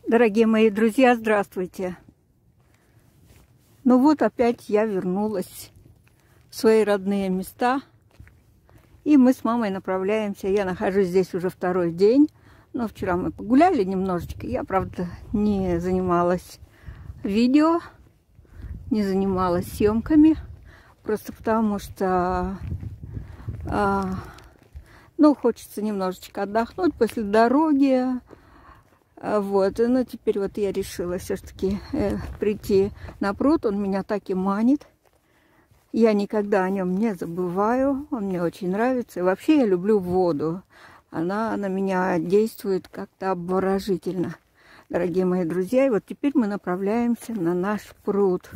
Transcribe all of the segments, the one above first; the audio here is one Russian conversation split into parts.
Дорогие мои друзья, здравствуйте! Ну вот опять я вернулась в свои родные места. И мы с мамой направляемся. Я нахожусь здесь уже второй день. Но вчера мы погуляли немножечко. Я, правда, не занималась видео, не занималась съемками. Просто потому что, хочется немножечко отдохнуть после дороги. Вот, но теперь вот я решила все-таки прийти на пруд. Он меня так и манит. Я никогда о нем не забываю. Он мне очень нравится. И вообще я люблю воду. Она на меня действует как-то обворожительно, дорогие мои друзья. И вот теперь мы направляемся на наш пруд.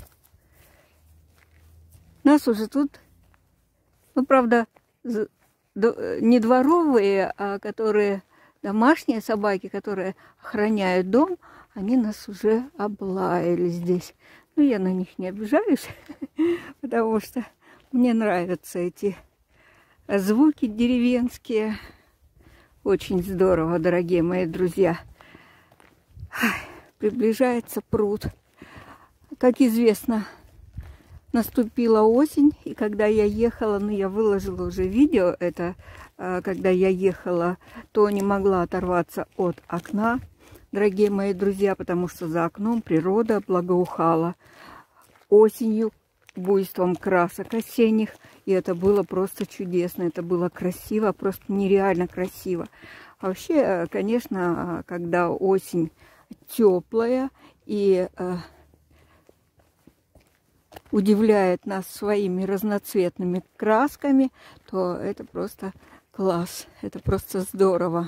Нас уже тут, правда, не дворовые, а которые... Домашние собаки, которые охраняют дом, они нас уже облаяли здесь. Но я на них не обижаюсь, потому что мне нравятся эти звуки деревенские. Очень здорово, дорогие мои друзья. Приближается пруд. Как известно, наступила осень, и когда я ехала, я выложила уже видео, это когда я ехала, то не могла оторваться от окна, дорогие мои друзья, потому что за окном природа благоухала осенью, буйством красок осенних, и это было просто чудесно, это было красиво, просто нереально красиво. А вообще, конечно, когда осень теплая и удивляет нас своими разноцветными красками, то это просто класс, это просто здорово.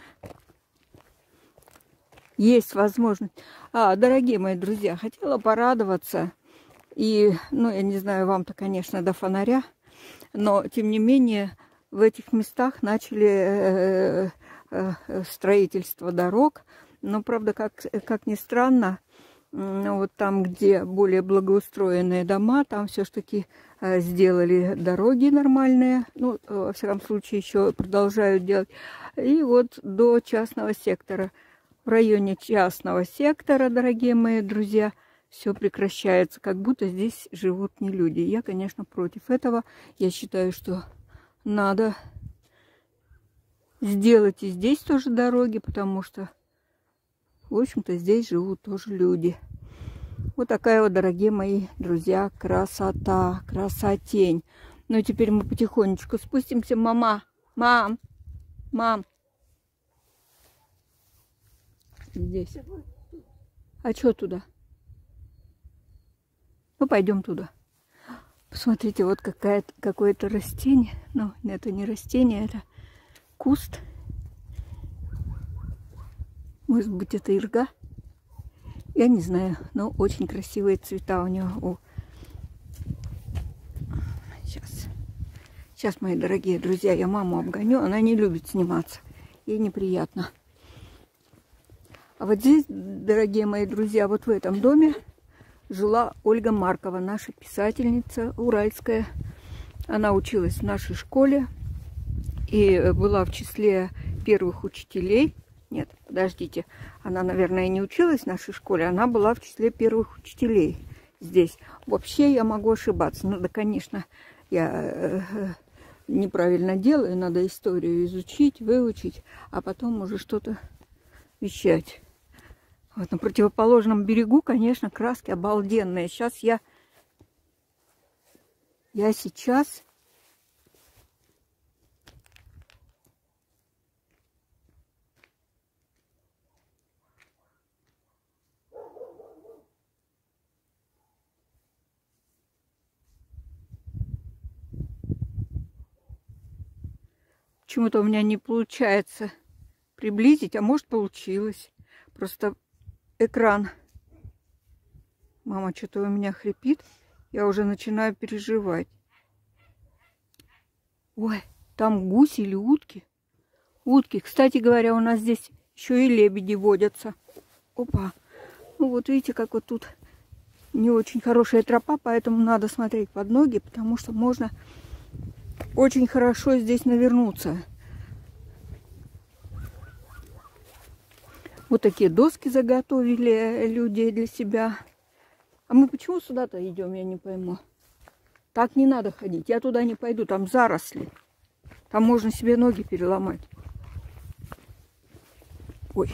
Есть возможность. Дорогие мои друзья, хотела порадоваться. И, я не знаю, вам-то, конечно, до фонаря, но, тем не менее, в этих местах начали строительство дорог. Но, правда, как ни странно, вот там, где более благоустроенные дома, там все-таки сделали дороги нормальные. Во всяком случае, еще продолжают делать. И вот до частного сектора. В районе частного сектора, дорогие мои друзья, все прекращается, как будто здесь живут не люди. Я, конечно, против этого. Я считаю, что надо сделать и здесь тоже дороги, потому что, в общем-то, здесь живут тоже люди. Вот такая вот, дорогие мои друзья, красота, красотень. Ну и теперь мы потихонечку спустимся. Мам. Здесь. А что туда? Пойдем туда. Посмотрите, вот какое-то растение. Но это не растение, это куст. Может быть, это ирга? Я не знаю, но очень красивые цвета у него. Сейчас, мои дорогие друзья, я маму обгоню. Она не любит сниматься. Ей неприятно. А вот здесь, дорогие мои друзья, вот в этом доме жила Ольга Маркова, наша писательница уральская. Она училась в нашей школе и была в числе первых учителей. Нет, подождите, она, наверное, не училась в нашей школе, она была в числе первых учителей здесь. Вообще я могу ошибаться. Да, конечно, я неправильно делаю, надо историю изучить, выучить, а потом уже что-то вещать. Вот на противоположном берегу, конечно, краски обалденные. Сейчас я сейчас... Почему-то у меня не получается приблизить, а может получилось. Просто экран. Мама что-то у меня хрипит. Я уже начинаю переживать. Ой, там гуси или утки? Утки. Кстати говоря, у нас здесь еще и лебеди водятся. Опа. Вот видите, как вот тут не очень хорошая тропа, поэтому надо смотреть под ноги, потому что можно очень хорошо здесь навернуться. Вот такие доски заготовили люди для себя. А мы почему сюда-то идем, я не пойму. Так не надо ходить. Я туда не пойду, там заросли. Там можно себе ноги переломать. Ой.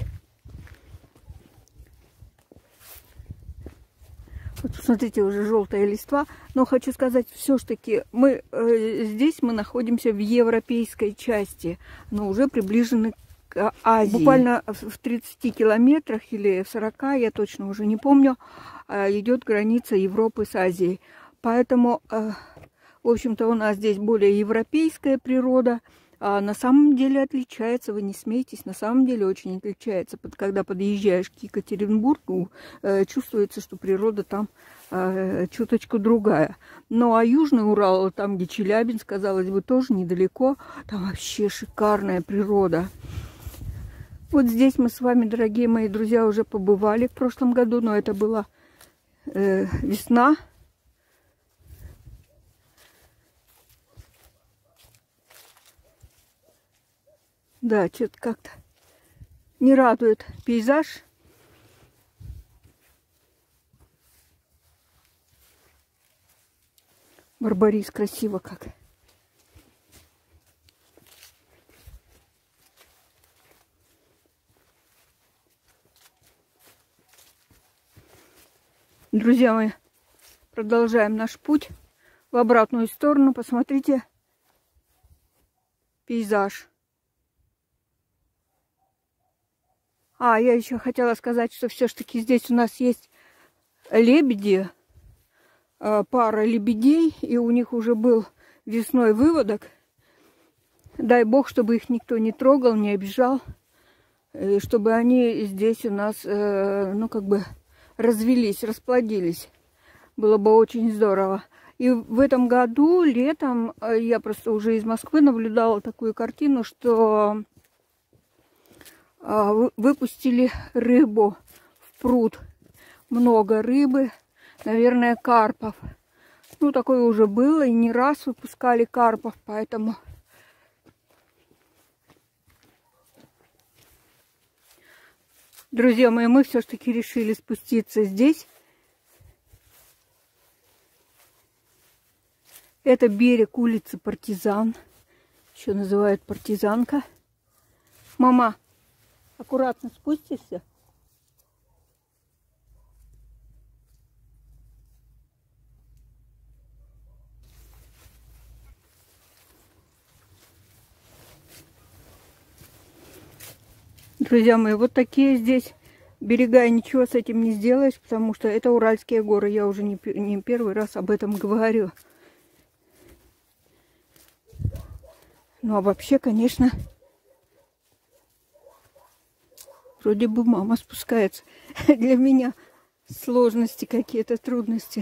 Вот посмотрите, уже желтая листва. Но хочу сказать, все-таки мы здесь мы находимся в европейской части, но уже приближены к Азии. Буквально в 30 километрах или в 40, я точно уже не помню, идет граница Европы с Азией. Поэтому, в общем-то, у нас здесь более европейская природа. А на самом деле отличается, вы не смейтесь, на самом деле очень отличается. Когда подъезжаешь к Екатеринбургу, чувствуется, что природа там чуточку другая. Ну а Южный Урал, там где Челябинск, казалось бы, тоже недалеко, там вообще шикарная природа. Вот здесь мы с вами, дорогие мои друзья, уже побывали в прошлом году, но это была весна. Да, что-то как-то не радует пейзаж. Барбарис красиво как. Друзья мои, продолжаем наш путь в обратную сторону. Посмотрите пейзаж. Я еще хотела сказать, что все-таки здесь у нас есть лебеди, пара лебедей, и у них уже был весной выводок. Дай бог, чтобы их никто не трогал, не обижал, и чтобы они здесь у нас, ну, как бы развелись, расплодились. Было бы очень здорово. И в этом году, летом, я просто уже из Москвы наблюдала такую картину, что выпустили рыбу в пруд. Много рыбы, наверное, карпов. Ну, такое уже было, и не раз выпускали карпов, поэтому... Друзья мои, мы все-таки решили спуститься здесь. Это берег улицы Партизан. Еще называют Партизанка. Мама, аккуратно спустишься. Друзья мои, вот такие здесь берега, и ничего с этим не сделаешь, потому что это Уральские горы. Я уже не первый раз об этом говорю. Ну а вообще, конечно, вроде бы мама спускается. Для меня сложности какие-то, трудности.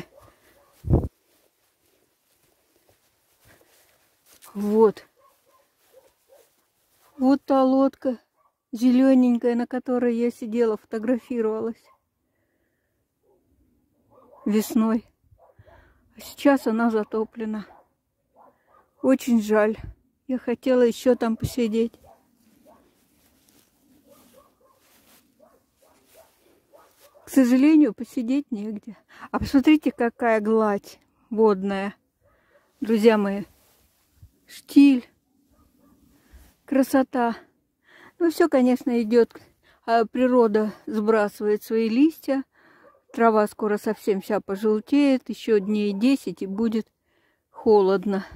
Вот. Вот та лодка зелененькая, на которой я сидела, фотографировалась весной. А сейчас она затоплена. Очень жаль. Я хотела еще там посидеть. К сожалению, посидеть негде. А посмотрите, какая гладь водная. Друзья мои, штиль, красота. Ну, все, конечно, идет. Природа сбрасывает свои листья. Трава скоро совсем вся пожелтеет. Еще дней 10 и будет холодно.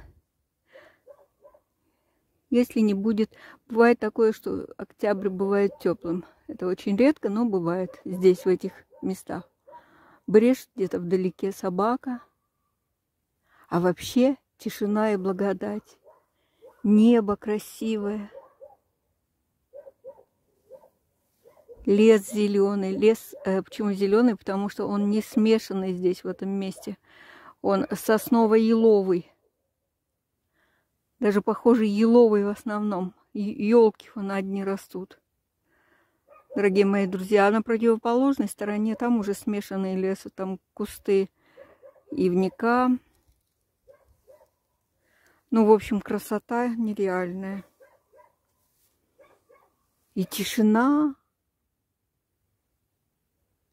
Если не будет... Бывает такое, что октябрь бывает теплым. Это очень редко, но бывает здесь, в этих местах. Брешь где-то вдалеке собака. А вообще тишина и благодать. Небо красивое. Лес зеленый. Лес почему зеленый? Потому что он не смешанный здесь, в этом месте. Он сосново-еловый. Даже, похоже, еловый в основном. Елки вон одни растут. Дорогие мои друзья, а на противоположной стороне там уже смешанный лес. Там кусты ивника. Ну, в общем, красота нереальная. И тишина.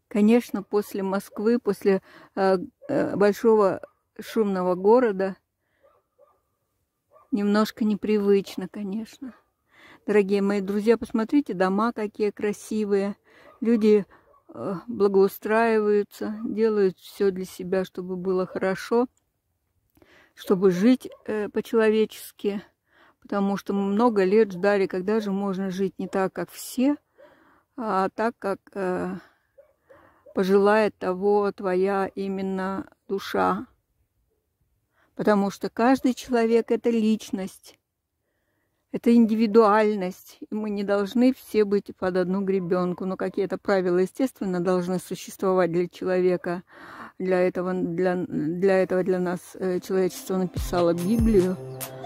Конечно, после Москвы, после большого шумного города, немножко непривычно, конечно. Дорогие мои друзья, посмотрите, дома какие красивые. Люди благоустраиваются, делают все для себя, чтобы было хорошо, чтобы жить по-человечески. Потому что мы много лет ждали, когда же можно жить не так, как все, а так, как пожелает того твоя именно душа. Потому что каждый человек – это личность, это индивидуальность. И мы не должны все быть под одну гребенку. Но какие-то правила, естественно, должны существовать для человека. Для этого для нас человечество написало Библию.